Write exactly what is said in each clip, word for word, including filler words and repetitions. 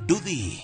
Nduthi.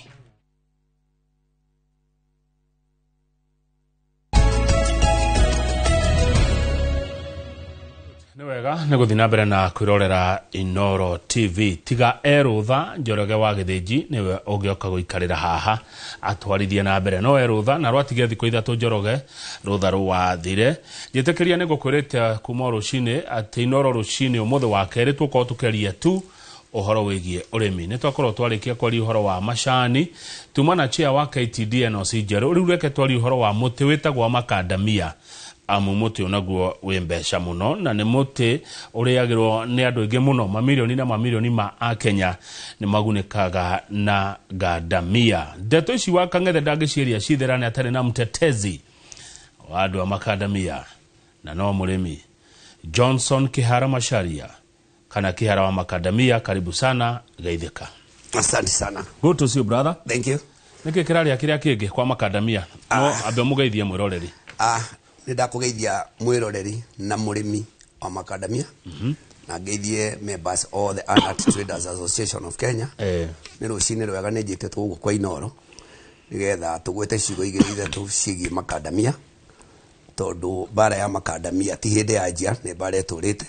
Niwega niguthina mbere na kwirorera Inoro T V tiga erutha Njoroge wa Githiji niwe ugioka guikarira haha atwarithie na mbere no erutha na rwatige thiko ithatu Njoroge rutha rwathire njitekeria nigukwirite kuma rucini ati Inoro rucini umuthe wa keri tuko tukeria tu uhoro wigie urimi ni twakorwo twarikia kwari uhoro wa macani tumana chia wa K T D N O C Njero riu reke twari uhoro wa muti witagwa macadamia amu muti onaguo we mbeca muno na ni muti uriagirwo ni andu ingi muno mamilioni na mamilioni ma a Kenya ni magunikaga na gadamia ndeto ici wa Kang'ethe ndangiciria citherane atari na mtetezi wa andu a macadamia na no murimi Johnson Kihara Macharia kana Kihara wa macadamia. Karibu sana Geithika. Asante sana. Good to see you brother. Thank you. Niki kiraria kiria kingi kwa macadamia no Ah. abe mugeithie mwiroreri. Ah, nida kugeithia mwiroreri na murimi wa macadamia. Mhm. Mm na geithie members of the Anat Traders Association of Kenya. Eh. Ni rucini rwega ni njite tugu kwa Inoro. Nigetha tugwete cigo igiri ithatu cigi macadamia. Tondu bara ya macadamia ti hindi ya njia ni bara eturite.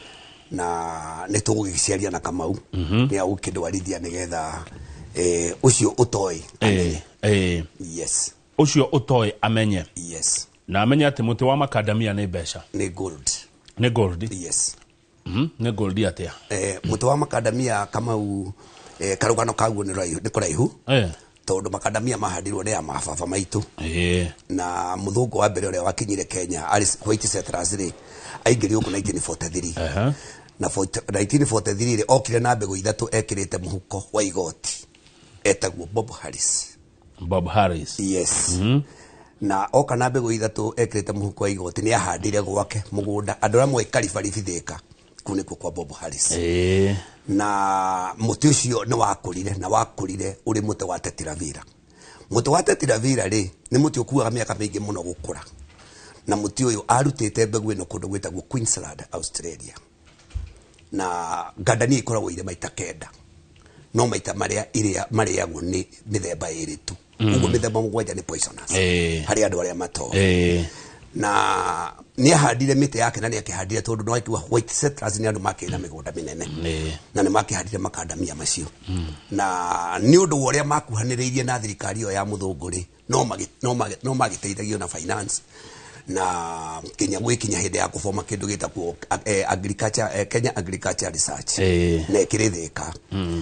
Na ne tugugiciaria na Kamau. Mm -hmm. Ni agukindwarithia nigetha eh ucio utoi. Eh. Eh. Yes. Ucio utoi amenye. Yes. Na amenye ati muti wa macadamia ni mbeca. Ni gold. Ni gold. Yes. Mhm. Mm ni gold atia. Eh muti wa macadamia kama u eh karugano kaguo ni raihu ni kuraihu. Eh. Tondu macadamia mahandirwo ni ya mababa maitu. Eh. Na muthungu wa mbere uria wakinyire Kenya Alice White Settlers ri aingirio ku nineteen forty-three. Eh. Uh-huh. Na nineteen forty-three ri okire na mbegu ithatu ekirite muhuko wa igoti. Etagwo Bob Harris. Bob Harris. Yes. Mhm. Mm na oka na mbegu ithatu ekirite muhuko wa igoti ni ahandire gwake mugunda andu amwe kalibarithithika kune kwa Bob Harris. Eh. Na muti ucio ni wakurire na wakurire uri muti wa Tetiravira. Muti wa Tetiravira ri ni muti ukuaga miaka mingi muno gukura. Na muti uyu arutite mbegu ino kundu gwitagwo Queensland, Australia. Na gadani ikoragwo ire maita kenda. No maita maria iria mariagwo ni mithemba iri tu. Mm. Ugo mithemba mugwanja ni poisonous. Eh. Hari andu aria mato. Eh. Na ni ahandire miti yake na ni akihandire tondu no akiwa White Settlers ni andu makina migunda minene. Eh. Na ni makihandire macadamia macio. Mm. Na ni undu uria makuhaniriirie na thirikari yo ya muthunguri no magi no magi no magiteithagio na finance. Na Kenya gwikinya hindi ya kufoma kindu gitagwo eh, agriculture eh, Kenya Agriculture Research. Eh. Na kirithika. Mm.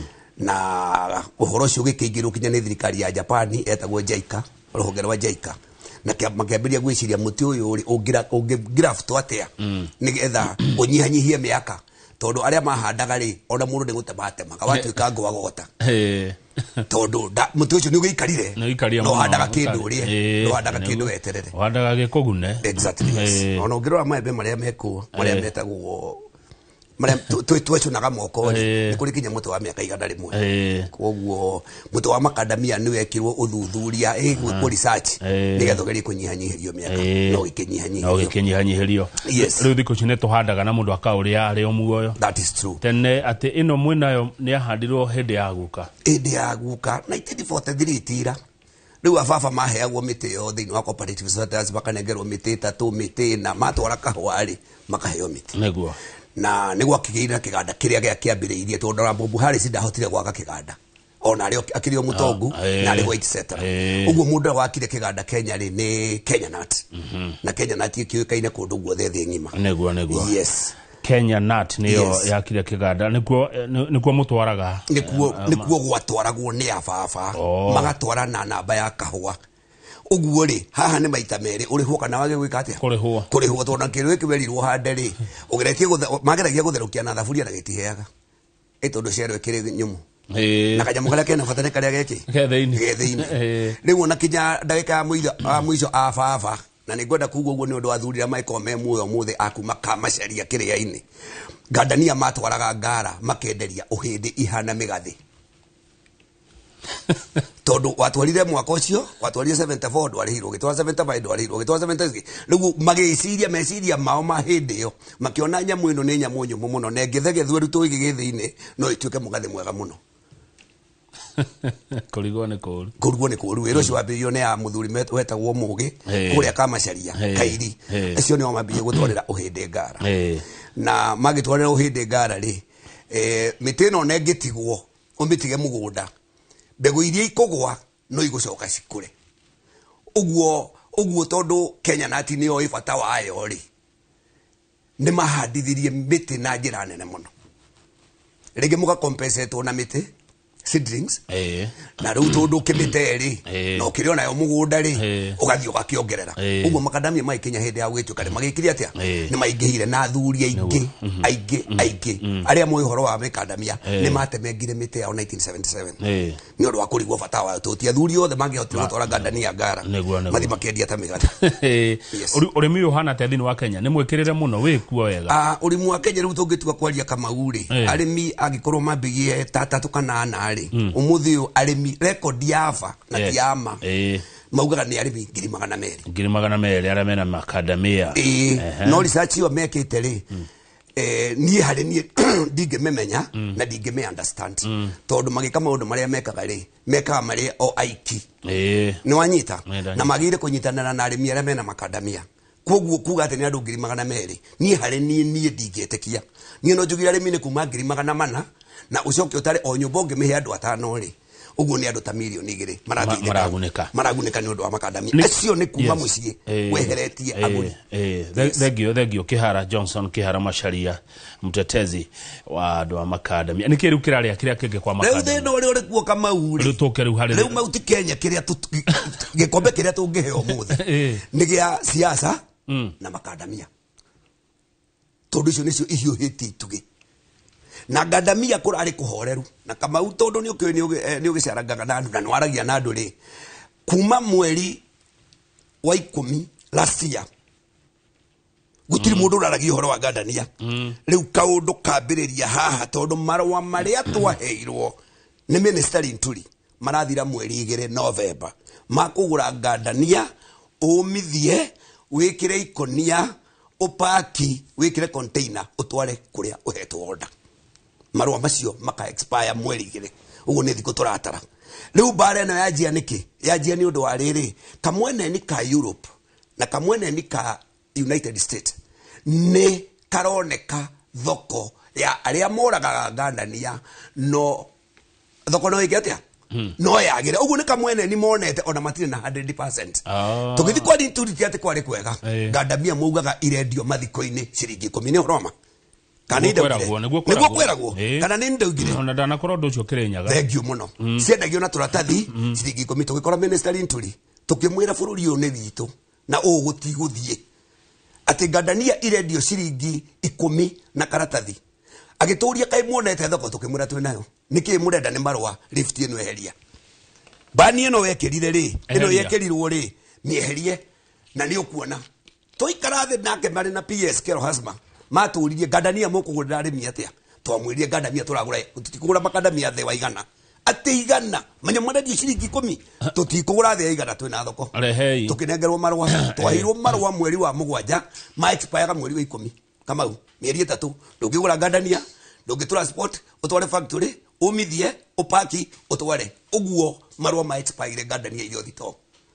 Na uhoro ucio gikingirwo kinya ni thirikari ya Japan etagwo JICA ruhonge rwa JICA na makiambiria gwiciria muti uyu uri ungira ungigraft atia mm. nigetha unyihanyihie miaka tondu aria mahandaga ri ona mundu ni gutematema kawatuika ngwa gota eh tondu muti ucio ni ugikarire no handaga kindu uri no handaga kindu weterere handaga gikugune exactly yes. Ona ngirwa maembe maria mekuo maria metagwo maria twetu naga moko ni kuri kinya muti wa miaka igana rimwe koguo muti wa macadamia ni wekirwo uthuthuria eh ku research nigetha geri kunyihanyihirio miaka no ikinyihanyihirio no ikinyihanyihirio riu thiko cine tuhandaga na mundu akauria ari o muoyo. That is true. Tene ati ino mwinayo ni ahandirwo hindi ya guka hindi ya guka nineteen forty-three tira riu ababa maheagwo miti yo thini wa cooperative societies bakanengerwo miti tatu miti na matwara kahwari makaheo miti neguo na nigwa kigira kiganda kiria gya kiambiriirie tondu na Bob Harris ndahotire gwaka kiganda ona ari akirio mutongu ah, na ari White Settler uguo mundu wakire kiganda Kenya ri ni Kenya Nut. Mm -hmm. Na Kenya Nut ikiukaine kundu guothe thi ngima neguo neguo yes Kenya Nut niyo yes. yakire kiganda nikuo nikuo mutwaraga nikuo uh, nikuo gwatwaragwo ni ababa oh. magatwara na namba ya kahwa uguo ri haha ni maita meri uri ho kana wage gwika atia kuri ho kuri ho tondu kiru ikiwerirwo hande ri ugeretie mageragia gutherukia na thaburia na gitiheaga itondu cero kiri nyumu eh na kanyamu kala kena fatane kale geki getheini getheini riu ona kinya ndagika ya muitho a muico ababa na ni ngwenda kuguo uguo ni undu athurira maiko me muyo muthe akuma kamacaria kiria-ini gadania matwaraga ngara makenderia uhindi ihana migathi tondu watwarire mwaka ucio watwarire seventy-four dwarihirwo gitwa seventy-five dwarihirwo gitwa seventy riu magiciria meciria mao mahindi yo makiona nyamu ino ni nyamu nyumu muno na ngithegethwe ruto igigithine no ituike mugathi mwega muno Kurigwo ni kuru. Kurigwo ni kuru. Wero cio wambirio ni ya muthuri wetagwo Mugi kuria Kamacharia Kairi. Acio ni o mambirie gutwarira uhinde ngara. Na magitwarira uhinde ngara ri eh mitino ne ngitigwo umbitige mugunda. Mbegu iria ikogwa no igucoka cikure. Uguo uguo tondu Kenya nati ni o ibata wayo ri. Ni mahadithirie miti na njira nene muno. Rege muka compensate na miti seedlings eh na riu tondu kimite ri no kiri ona yo mugunda ri ugathio gakiongerera uguo makadamia mai Kenya hindi ya gwitio kare magikiri atia ni maingihire na thuri aingi aingi aingi aria moyo horo wa makadamia ni matemengire miti ya nineteen seventy-seven ni undu wa kurigwo bata wa tutia thuri othe mangihotire gutwara ngandania ngara mathi makendia ta migata urimi Yohana tethini wa Kenya ni mwikirire muno wikuo wega ah urimi wa Kenya riu tungitua kwaria kamauri arimi agikorwo mambigie tatatu kana ana umuthi arimi record yafa na tiama maugaga ni arimi ngiri magana meri ngiri magana meri aria mena makadamia no research yo mekite ri eh ni hari ni dige memenya na dige me understand tondu magika maundu maria mekaga ri mekaga mari o aiki eh ni wanyita na magire kunyitanana na arimi aria mena makadamia koguo kuga ati ni andu ngiri magana meri ni hari ni ni ndigetekia ni no jugira arimi ni kuma ngiri magana mana na ucoke utare o nyumba ungimehe andu atano ri uguo ni andu ta milioni igiri maraguneka maraguneka ni undu wa makadamia acio ni kuma mucie weheretie aguri eh thegio thegio Kihara Johnson Kihara Macharia mtetezi wa andu wa makadamia ni kiru kiraria kiria kinge kwa makadamia riu thendo ri kuo kama uri riu tukeru hari riu mauti Kenya kiria gikombe kiria tungiheo muthe ni gia siasa na makadamia tondu icio nicio ihiuhitie itugi na ngandamia kurari kuhoreru na kama utondu ni ukyo ni ugicarangaga na andu na nwaragia na andu ri kuma mweri wa ikumi last year gutiri mundu uraragia horo wa ngandania riu kaundu kambiriria haha tondu marwa maria twaheirwo ni ministeri nturi marathira mweri igiri November makugura ngandania umithie wikire ikonia upaki wikire container utware kuria uhetwo order marwa macio maka expire mweri igiri uguo ni thiko turatara riu bare no yajia niki yajia ni undu wa riri kamwene ni ka Europe na kamwene ni ka United States ni karoneka thoko ya aria moraga ngandania no thoko no igetia no yagire uguo ni kamwene ni monete ona matire na one hundred percent tugithi kwa ni turi ati kwari kwega ngandamia muugaga irendio mathiko-ini ciringi ikumi ni uroma kana niguo niguo kweragwo kana ni ndaugire ona ndana korwo ndu cio kirinyaga thank you muno ciendagio na turatathi ciringi ikumi tugikora ministeri nturi tukimwira bururi uyu ni witu na ugutiguthie ati ngandania irendio ciringi ikumi na karatathi agituria kai muonete thoko tukimwira twi nayo niki murenda ni marwa lift ino eheria bani ino wekirire ri ino yekirirwo ri mieherie na ni ukuona toikara the nake mari na P S Kero Hasma maturirie ngandania mukugurira arimi atia twamwirie ngandania turagura tutikugura makandamia the waigana ati igana manya mwendia ciringi ikumi tutikugura the igana twina thoko rehei tukinengerwo marwa twahirwo marwa mweri wa mugwanja ma expire mweri wa ikumi kama u mieri itatu ndungigura ngandania ndungitransport utware factory umithie upaki utware uguo marwa ma expire ngandania iyo thito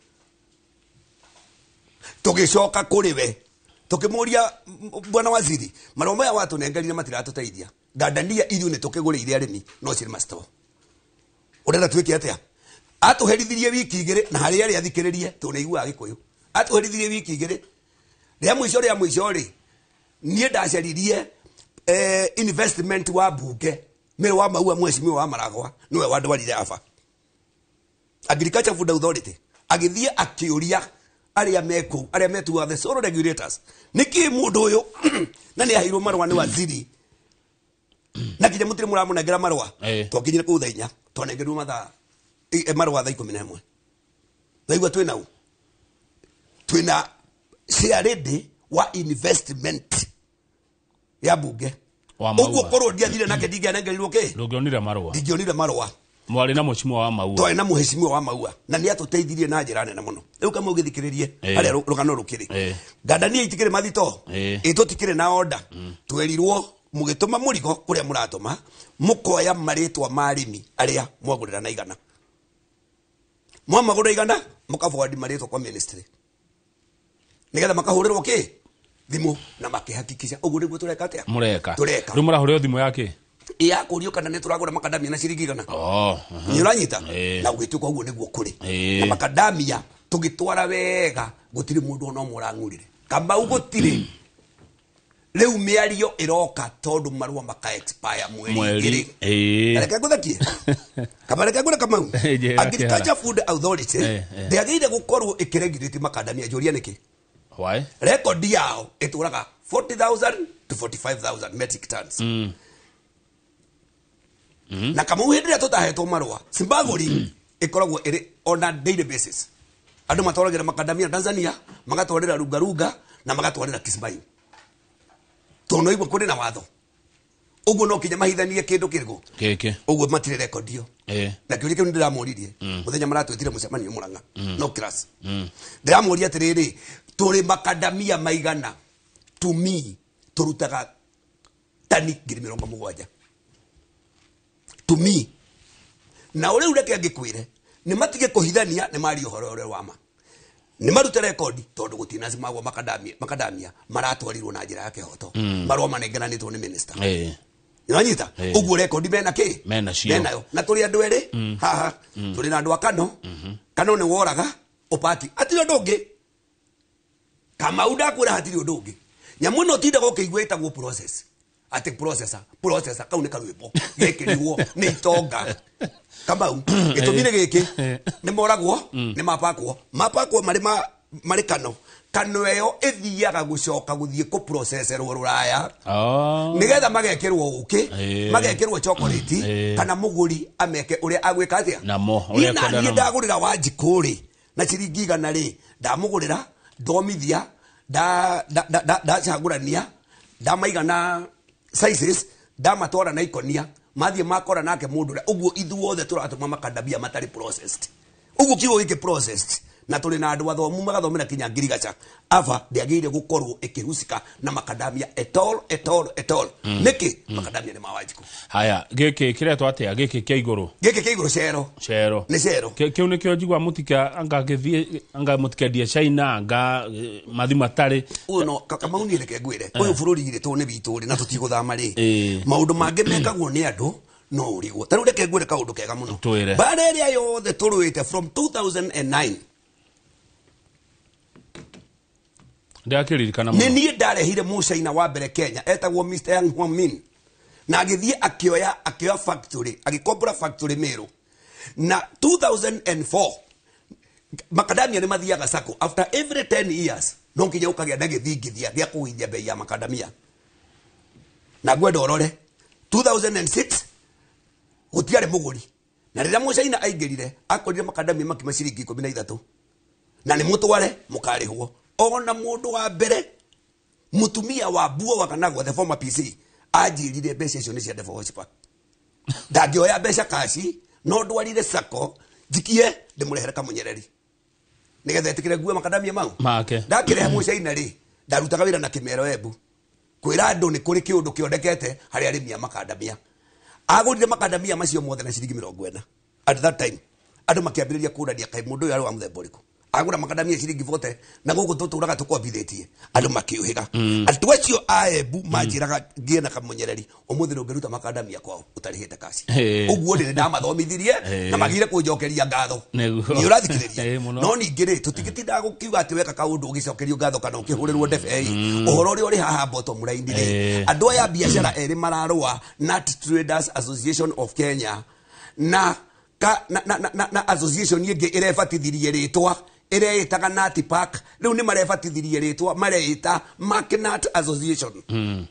tugicoka kuriwe tukimuria bwana waziri marwa maya watu nengerire matiratuteithia ngandania irio ni tukigurire arimi no ciri masto urenda twike atia atuherithirie wiki igiri na hari ari athikiririe tuneigua gikuyu atuherithirie wiki igiri ria mwisho ria mwisho ri nie ndacaririe eh investment wa bunge mere wa maua mweshimiwa wa Maragwa niwe wandwarire aba Agriculture Food Authority agithie akiuria aria meku aria metu wa the solo regulators niki mundu uyu na ni ahirwo marwa ni waziri na kije mutire muramunengera marwa twakinyire ku thainya twanengerwo matha e marwa thaa ikumi na imwe thaigua twina u twina share ready wa investment ya bunge uguo korwo ndiathire nake ndingianengerirwo ki ndungionire marwa ndingionire marwa mwari na muheshimiwa wa maua twae na muheshimiwa wa maua na ni atuteithirie na njira nene muno riu kama ugithikiririe aria rugano rukiri ngandania itikire mathito ito tikire na order twerirwo mugituma murigo kuria muratuma mukoya maritwa marimi aria mwagurira na igana mwamagura igana mukavodi maritwa kwa ministry nigetha makahurirwo ki thimu na makihakikisha ugure gwo tureka atia mureka tureka ru murahurira thimu yake iya kurio kana ne turagura makadamia na ciringi igana oh nyuranyita na gwituka uguo niguo kuri na makadamia tugitwara wega gutiri mundu no murangurire kamba ugutiri leu miario iroka tondu marua maka expire mweri eh reka guthakie kama reka gura kama Agriculture Food Authority they agire gukorwo ikiregirite makadamia joria niki why record yao ituraga forty thousand to forty-five thousand metric tons mm. Mm. na kama uhindira tutahetwo marua simbaguri ikoragwo iri on a daily basis andu matwaragira makadamia Tanzania magatwarira rugaruga na magatwarira Kismayu tono igwa kuri na watho uguo no kinya mahithanie kindu kirgo keke uguo matire record yo eh na kiuri kiu ndiramuririe muthenya maratwetire mucemanio Murang'a no class mm ndiramuria atiriri turi makadamia maigana to me turutaga tani ngiri mirongo mugwanja to me na ule ule kiangikwire ni matige kuhithania ni mari uhoro ule wama ni marute record tondu gutina simagwo makadamia makadamia maratwarirwo na njira yake hoto mm. marwa manengeranitwo ni minister eh Nyanyita hey. Uguo record mena ki mena cio mena na turi andu eri mm. haha mm. turi na andu akano mm -hmm. kano ni woraga upati atiro ndungi kama udakura hatiri ndungi nyamu no tinda gukigweta go process ati processor processor kaune karwimbo gekiriwo ni itonga kama gitumire giki ni moragwo ni mapakwo mapakwo mari ma mari kano kano eyo ethiaga gucoka guthie ku processerwo ruraya oh nigetha magekirwo uki magekirwo chocolate kana muguri ameke uria agwika atia namo uria kwenda namo ndagurira wanjikuri na ciringi igana ri ndamugurira ndomithia da da da da chagurania ndamaigana sizes ndamatwara na ikonia mathie makora nake mundu uguo ithuothe turatuma makadabia matari processed uguo kigo gike processed na tuli na andu athomu magathomera kinya ngirigacha ava ndiagire gukorwo ikihusika na makadamia at all at all at all mm. niki mm. makadamia ni mawajiko haya giki kiretwo atia giki kia iguru giki kia iguru cero cero ni cero kiu ni kio jigwa mutika anga githie anga mutika dia China anga mathi matari uno kama unire ke gwire uyu bururi ire to ne bituri na tutiguthama ri maundu mange mekagwo ni andu no urigo taru reke gwire kaundu kega muno bare ria yothe turuite from two thousand nine ndakiririkana muno ni ndarehire mucaina wa mbere Kenya etagwo Mister Yang Hwa Min na agithie akioya akioya factory agikombora factory Meru na two thousand four makadamia ni mathiaga sako after every ten years no nginya ukagia na githingithia gya kuithia bei ya makadamia na gwenda orore two thousand six gutiare muguri na rira mucaina aingirire akorire makadamia makima ciringi ikumi na ithatũ na ni mutware mukarihwo ona mundu wa mbere mutumia wa buo wakanagwo the former P C ajirire mbeca icio ni cia devoshpa ndangioya mbeca kaci no ndwarire sako jikie ndimurehere kamunyereri nigetha etikire guo makadamia mau make ndakirehe mucaina ri ndarutaga wira na Kimero Embu kwira andu ni kuri kiundu kiondekete hari arimi makadamia agurire makadamia macio mothe na ciringi mirongo ĩna at that time andu makiambiriria kurania kai mundu yari wa muthemba uriku agura makadamia ciringi forty na gugu tuturaga tukwambithitie andu makiuhiga andu acio aebu majiraga ngie na kamunyereri umuthi nungiruta makadamia kwao utarihite kasi uguo ndi ndamathomithirie na magire kunjokeria ngatho ni urathikiriria no ningire tutigitinda gukiuga ati weka kaundu ugicokerio ngatho kana ukihurirwo ndebe uhoro uri uri haha bottom line ri andu aya biashara eri mararua Nut Traders Association of Kenya na ka na na na, na association yenge irebatithirie ritwa ireitaga Nut Park riu ni marebatithirie ritwa mareita Market Association mm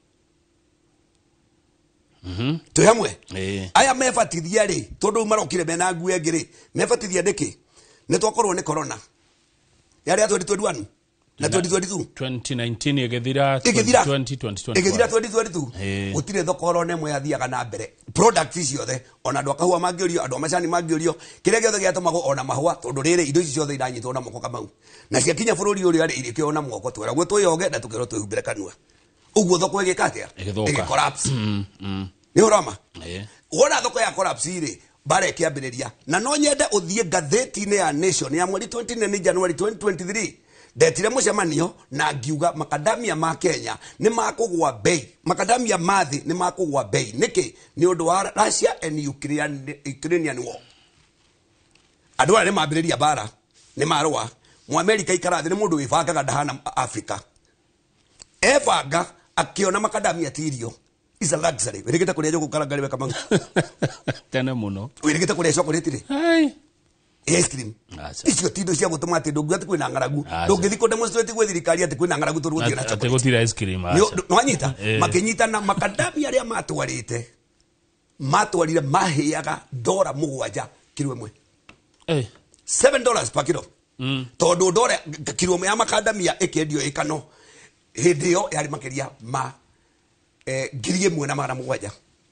mhm tuhamwe eh aya mebatithia ri tondu marokire mena ngue ngiri mebatithia ndiki ni twakorwo ni corona yari ya twenty twenty-one na twenty twenty-two twenty nineteen igethira twenty twenty igethira twenty twenty-two utire thokoro ne mwe athiaga na mbere product ciothe ona andu akahua mangiorio andu amacani mangiorio kire giothe giatumagwo ona mahua tondu rire indo ici ciothe iranyitwo na moko kamau na cia kinya bururi uri ari irikio na moko twera gwe twiyoge na tukero twihumbire kanua uguo thoko igikatia Igithuka. collapse Mm, mm. ni uroma Eh. wona thoko ya collapse ri bare kiambiriria na no nyende uthie gatheti-ini ya Nation ya mweri twenty-nine January twenty twenty-three ndetire mucemanio na ngiuga makadamia ma Kenya ni makugwa bei makadamia mathi ni makugwa bei niki ni undu wa Russia and Ukraine Ukrainian war andu ari mambiriria bara ni marwa mu America ikarathi ni mundu wibangaga ndahana Africa ebanga akiona makadamia tirio is a luxury wirigite kuria joku karanga riwe kama Tene muno. wirigite kuria chocolate ri Ai. ice cream icio tindo cia gutuma ati ndungu ati kwina ngaragu ndungithi ko demonstrate gwe thirikari ati kwina ngaragu turu guthira na chocolate ati gutira ice cream no anyita makinyita na makadamia aria matwarite matwarire mahiaga dora mugwanja kilo imwe eh seven dollars per kilo mm tondu dora kilo ya makadamia ikendio ikano hindi yo yari makiria ma eh ngiri imwe na magana mugwanja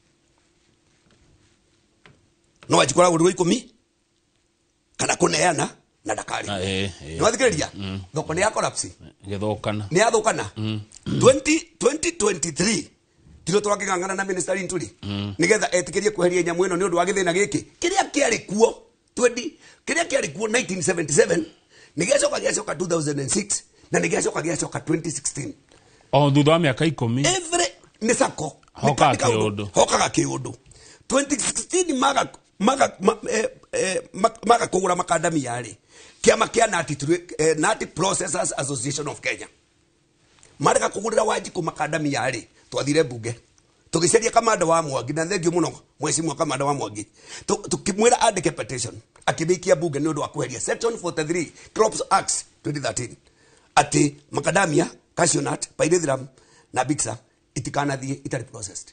no ajikora uru ikumi kana kuneana na dakari eh no athikiriria thoko ni ya collapse githukana ni athukana twenty twenty-three tiro twakigangana na minister Ntuli nigetha etikirie kweheria nyamu ino ni undu wa githina giki kiria kiari kuo twenty kiria kiari kuo nineteen seventy-seven nigecoka giacoka two thousand six na nigecoka giacoka twenty sixteen o thutha wa miaka ikumi every ni sako hoka kiundu hoka kiundu twenty sixteen maga maga ma, eh, eh, maga kugura makadami yari kiama kia nati eh, nati processors association of Kenya marika kugurira Wanjiku makadami yari twathire bunge tugiceria kamanda wa Mwangi na thengio muno mwecimu kamanda wa Mwangi tukimwira andike petition akibikia bunge ni undu wa kweheria section forty-three Crops Act twenty thirteen ati makadamia cashew nut pyrethrum na bixa itikanathie itari processed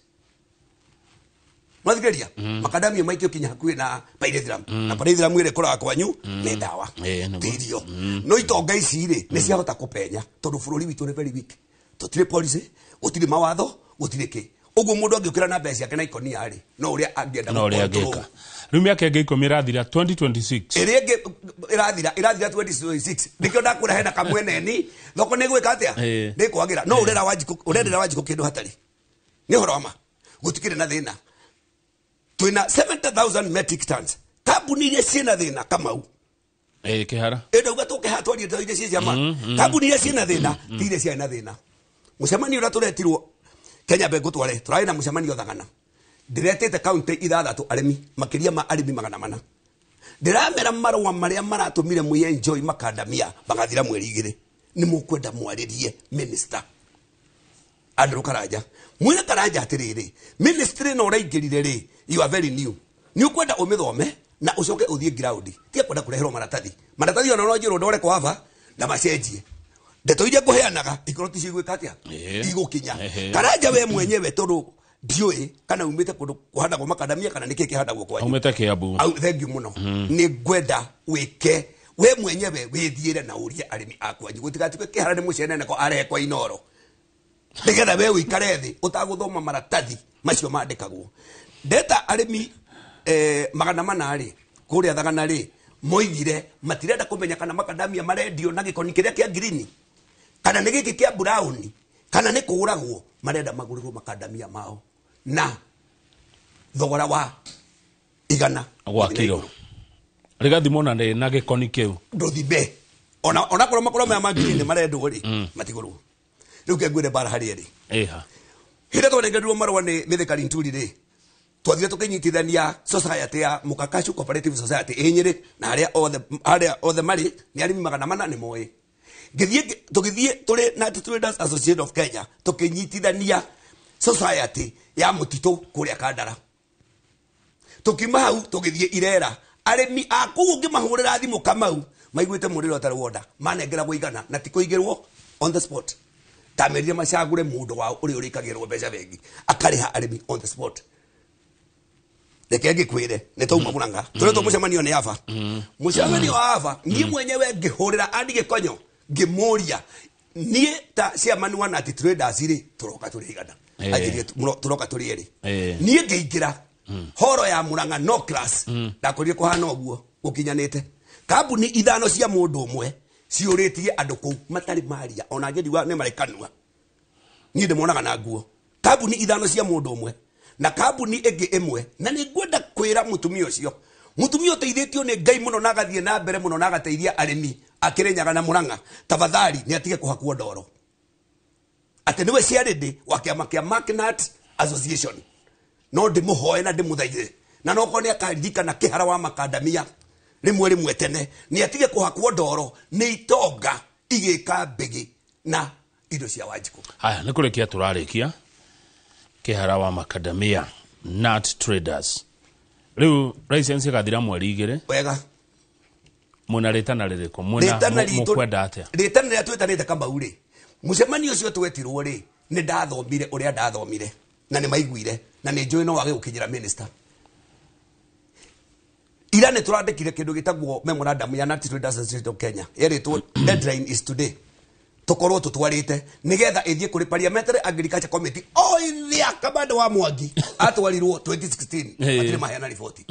Mwathikeria mm. makadamia maikio kinya hakuhi na pyrethrum mm. na pyrethrum ile kora kwanyu mm. ni dawa tirio mm. no itonga ici ri ni cia hota kupenya tondu bururi witu ni very weak tutire policy gutire mawatho gutire ki uguo mundu angiukira na mbeca yake na ikonia ri no uria angienda no uria angika riu miaka ingi ikumi irathira twenty twenty-six irienge irathira irathira twenty twenty-six nikio ndakura hena kamweneni thoko ni gwika atia ni kwagira no urera Wanjiku urera Wanjiku kindu hatari ni horoma gutikire na thina twina seventy thousand metric tons kabuni ile sina thina kamau eh kihara endo gatoke hatwari ndo ile cia jama kabuni ile sina thina tire cia na thina mucemani ura turetirwo Kenya Bengo tware turai na mucemani othagana ndiretete county ithathatu arimi makiria ma arimi magana mana ndiramera marwa maria maratumire mu enjoy makadamia bagathira mweri igire ni mukwenda mwaririe minister Andrew Karaja mwire Karaja atiriri ministry no raingirire ri you are very new ni ukwenda umithome na ucoke uthie ground tie kwenda kurehero maratathi maratathi ona no njiro ndore kwa hava na macenjie ndeto ije kuheanaga ikoroti cigwika atia igukinya Karaja we mwenyewe tondu ndioi kana umite kundu kuhanda kwa makadamia kana niki kihanda kwa kwa umete kiabu au thank you muno ni gwenda wike we mwenyewe withiire na urie arimi akwa gutigatikwe kihara ni mucenene ko are kwa inoro nigetha we uikare thi utaguthoma maratathi macio mandikagwo ndeta arimi eh magana mana ri kuria thagana ri moigire matirenda kumenya kana makadamia marendio na gikoni kiria kia green kana ni giki kia brown kana ni kuragwo marenda magurirwo makadamia mao na thogora wa igana gwa kilo rigathi mona ne na gikoni kiu ndothibe ona ona koro makoro ma magini marendwo ri matiguru riu kengwire bara hari ri eha hira to nengedirwo marwa ni mithikari Ntuli ri twathire tukinyitithania society ya Mukakashu Cooperative Society enyire na haria othe haria othe mari ni arimi magana mana ni moe githie tugithie turi na Traders Association of Kenya tukinyitithania society ya mutitu kuria Kandara tukimahau tugithie irera arimi aku ngimahurira thimu kamau maiguite muriro tari woda manengera guigana na tikuigirwo on the spot tamerire macagure mundu wao uri uri kagirwo mbeca bengi akariha arimi on the spot leke ngikwire ne tauma munanga tore to mucemanio ni ava mucemanio ava ni mwenyewe ngihurira andi gikonyo ngimuria nie ta chairman wa Nati Traders ri turoka turi igana agirie turoka turi eri nie ngiingira horo ya Muranga no class ndakorie kuhana oguo gukinyanite kabuni ithano cia mundu umwe ciuritie andu ku matari maria ona ngendi wa ne marekanwa ni ndemonaga na nguo kambuni ithano cia mundu umwe na kambuni ĩngĩ ĩmwe na nĩ ngwenda kwĩra mutumia ũcio mutumia ũteithĩtio nĩ Ngai mũno na agathiĩ na mbere mũno na agateithia arĩmi akĩrĩnyaga na Murang'a tafadhali nĩ atige kũhakwo ndoro atĩ nĩwe ciarĩndĩ wa kĩama kĩa Marknut Association no ndĩmũhoe na ndĩmũthaithe na no korwo nĩ akaririkana kĩhara wa makandamia rĩmwe rĩmwe tene nĩ atige kũhakwo ndoro nĩ itonga igĩka mbĩgĩ na indo cia Wanjikũ. Haya nĩ kũrĩkia tũrarĩkia kĩhara wa makandamia nut traders rĩu license gathira mweri igĩrĩ wega muna rĩtana rĩrĩkũ muna mũkwenda atĩa rĩtana rĩa twĩtanĩte Kamau rĩ mũcemanio ũcio twetirwo rĩ nĩ ndathomire ũrĩa ndathomire na nĩ maiguire na nĩ njũĩ no wage gũkinyĩra minister ira nĩ tũrandĩkire kĩndũ gĩtagwo memorandum ya Nut Traders Association of Kenya yerĩtwo deadline is today tukorwo tutwarite nigetha ithie kuri parliamentary agriculture committee o ithia kabande wa Mwangi atwarirwo twenty sixteen atire mahena report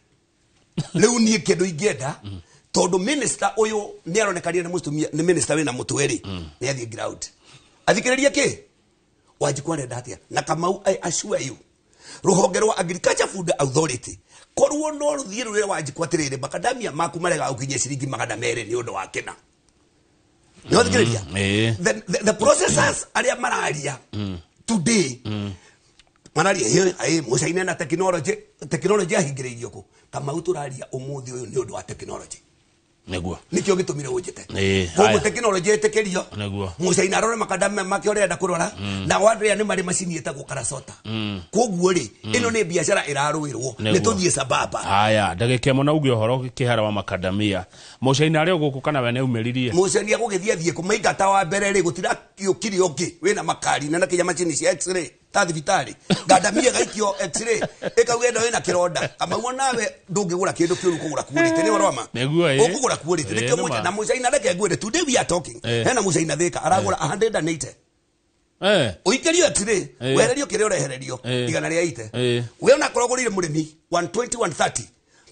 leo ni kedo igenda tondu minister uyu ni aronekania ni mustumia ni minister wina mutweri ni athie ground athikiriria ki Wanjikũ arenda atia na Kamau I assure you ruhonge rwa Agriculture Food Authority korwo no ruthie rure Wanjikũ atirire makadamia maku marega ukinye ciringi magana mere ni undu wa kina. No the, mm, the, the, the processors aria mararia mm. today mm. mararia he ai mucaine na technology technology ahingireirio ku Kamau turaria umuthi uyu ni undu wa technology neguo nikio gitumire unjite koguo technology etekerio neguo mucaine arore makadame make urenda kurora na wadria ni mari macini etagwo karasota koguo ri ino ni biashara iraruirwo ni tuthie sababa. Haya ndagike mona ugi horo kihara wa makadamia mucaine aria guku kana we ne umeririe mucaine agugithia thie kumaingata wa mbere ri gutira kiukiri ongi wina makari na kinya macini cia x-ray ta thibitari ngandamia gaikio x-ray ekawenda wina kironda Kamau nawe ndungigura kindu kiuru kugura kuurite ni waroma ukugura kuurite nikio moja na mucaine areke ngwire today we are talking hena mucaine thika aragura one hundred eighty eh uikerio x-ray wererio kire urehererio igana ria eighty we ona korogurire murimi one twenty one thirty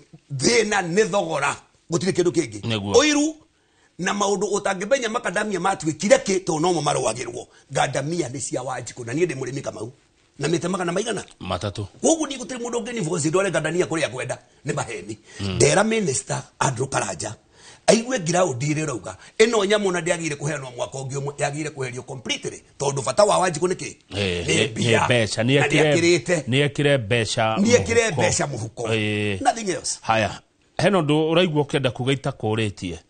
thina ni thogora gutire kindu kingi oiru na maundu utangibenya makadamia matwikire ki to no marwagirwo ngandamia ni cia Wanjikũ na nie ndi murimi Kamau na mitemaga na maigana matatu koguo ni gutire mundu ngeni voice ndore ngandania kuria kwenda ni maheni ndera minister Andrew Karanja aigue ground ire rauga eno nyamu na ndiagire kuheanwo mwaka ungi umwe yagire kuherio completely tondu bata wa Wanjikũ niki ni becha ni ekire ni ekire becha ni ekire becha muhuko nothing else. Haya heno ndu uraigwo kenda kugaita kuritie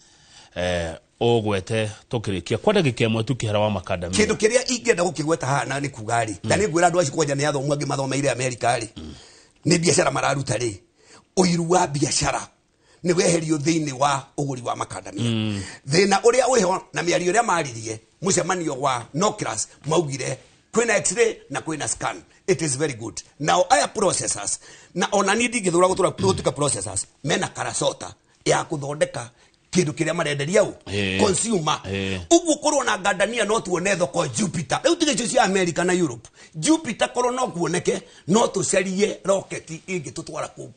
eh ogwete tukirikia kwa ndagika imwe tukihera wa makadamia kindu kiria ingenda gukigweta hana ni kugari mm. Tani ngwira andu acio kwanja ni athomu angi mathomeire America ri mm. Ni biashara mararuta ri uiru wa biashara ni weherio thiini wa uguri wa makadamia mm. Thina uria uho na miario uria maririe mucemanio wa Nocras maugire kwina x-ray na kwina scan. It is very good. Now aya processors na ona ni ndingithura gutura gutuka processors mena karasota ya kuthondeka kindu kiria marenderia u consumer ugu korwo na ngandania no tuone thoko Jupiter riu tige cia America na Europe Jupiter korwo no kuoneke no tucarie rocket ingi tutwara ku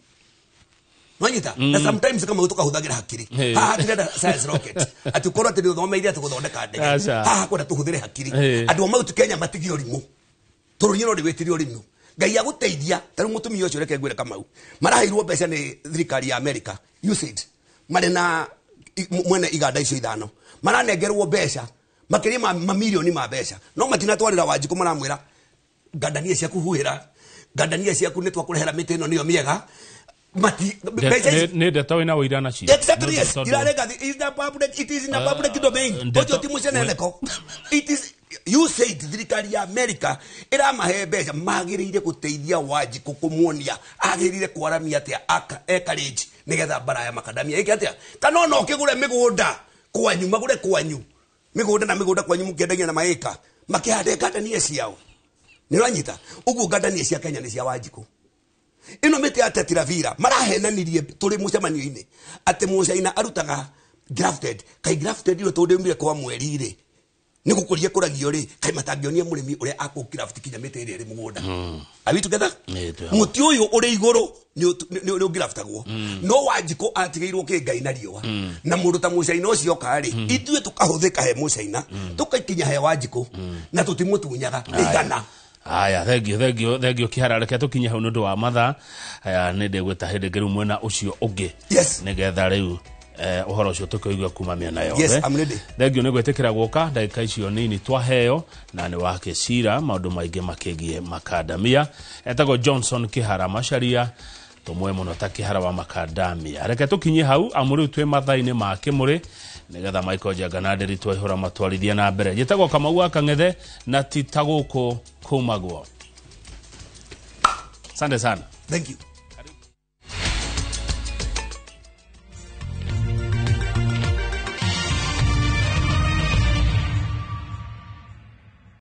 Mwanyita na sometimes kama utoka huthagira hakiri haha ndenda science rocket ati korwo ati uthomeire ati guthondeka ndege haha kwenda tuhuthire hakiri andu mau tu Kenya matigio rimu turunyi no ndiwetirio rimu Ngai aguteithia tari mutumia ucio reke ngwire Kamau maraheirwo mbeca ni thirikari ya America U S A I D marena mwene iganda icio ithano maranengerwo mbeca makiria ma mamilioni ma mbeca no matina twarira Wanjikũ maramwira ngandania ciaku huhira ngandania ciaku ni twakurehera miti ino niyo miega mati mbeca ne de tawina wira na ci exactly yes irarega is the public it is in the public domain ojo timu ceneneko it is you say thirikari ya America iramahe mbeca magirire guteithia Wanjikũ kumuonia agirire kwaramia atia aka ekarage nigetha baraya makadamia iki atia kana no kigure migunda kwanyu magure kwanyu migunda na migunda kwanyu mukendagia na maika makihande ngandania ciao ni ranyita ugu ngandania cia Kenya ni cia Wanjikũ ino miti ya Tetravira marahenanirie turi mucemanio-ini ati mucaina arutaga grafted kai grafted iro tundimire kwa mweri ri ni gukuria kuragio ri kai matangionia murimi uria akukira futi kinya mete iri mugunda are we together muti uyu uri iguru ni ni ungiraftagwo no Wanjiko atigeirwo ki ngai na riwa na mundu ta Mucaina ucio kari itue tukahuthika he Mucaina tukaikinya he Wanjiko na tutimutunyaga igana. Aya, thegio thegio thegio kiharareke tukinye hau nundu wa matha. Aya, ninde gwita hindi ngeru mwena ucio ungi nigetha riu eh uhoro ucio tukoigwa kuma miena yothe. Yes, I'm ready. Thegio ni gwetikira guka ndagika icio nini twaheo na ni wake cira maundu maingi makigie makadamia. Etago Johnson Kihara Macharia tumwe muno ta Kihara wa makadamia. Reke tukinye hau amuri twe mathaini ma kimuri nigetha Michael Jaganaderi twahura matwarithia na mbere. Gitagwo Kamau Akang'ethe na titaguko kumagwo. Asante sana. Thank you.